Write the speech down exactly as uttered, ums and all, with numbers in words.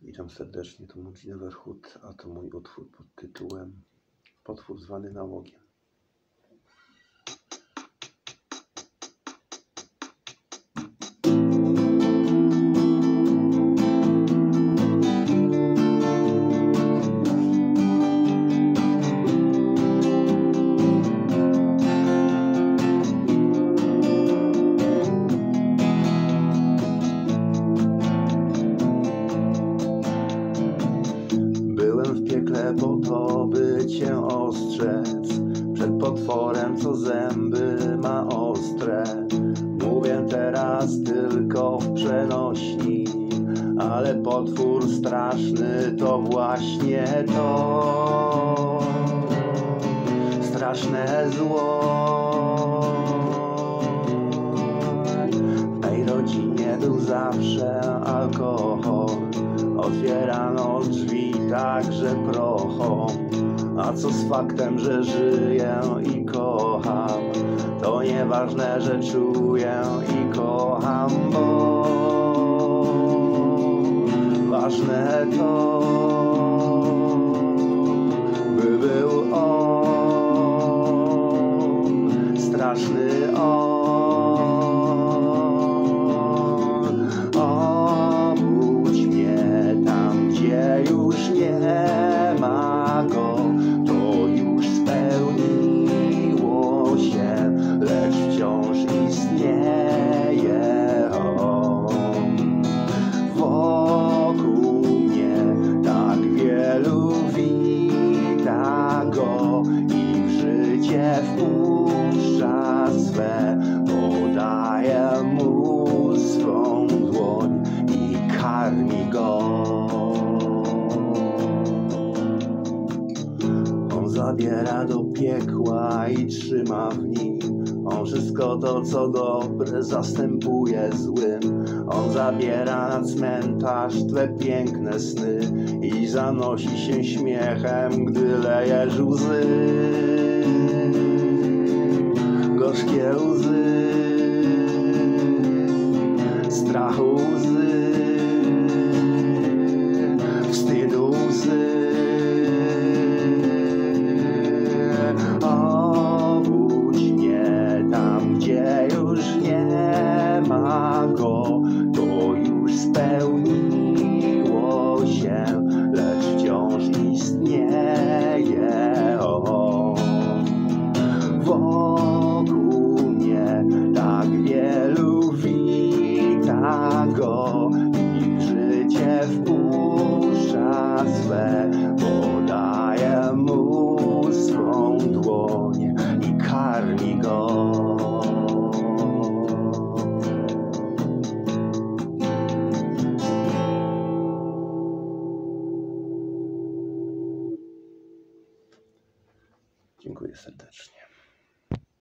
Witam serdecznie, to Multilever Hood, a to mój utwór pod tytułem Potwór zwany nałogiem. Byłem w piekle po to, by cię ostrzec przed potworem, co zęby ma ostre. Mówię teraz tylko w przenośni, ale potwór straszny to właśnie to straszne zło. W mej rodzinie był zawsze alkohol, otwierano drzwi także prochą. A co z faktem, że żyję i kocham? To nieważne, że czuję i kocham, bo ważne to, by był on, straszny on. Obudź mnie tam, gdzie już nie ma go, to już spełniło się, lecz wciąż istnieje on. Wokół mnie tak wielu wita go i w życie wpuszcza swe, podaje mu swą dłoń i karmi go. On zabiera do piekła i trzyma w nim. On wszystko to, co dobre, zastępuje złym. On zabiera na cmentarz twe piękne sny i zanosi się śmiechem, gdy lejesz łzy, gorzkie łzy, strachu łzy, wstydu łzy. Obudź mnie tam, gdzie już nie ma go, to już spełniło się, lecz wciąż istnieje on. Wokół mnie tak wielu wita go i w życie wpuszcza swe, podaje mu swą dłoń i karmi go. Dziękuję serdecznie.